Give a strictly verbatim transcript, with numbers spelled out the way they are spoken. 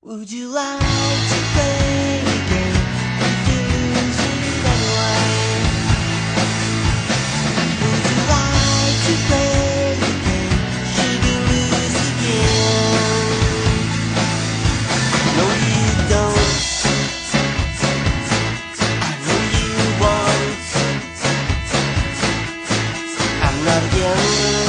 Would you like to play a game if you lose it anyway? Would you like to play a game should you lose again? No, you don't. I know you won't. I'm not again.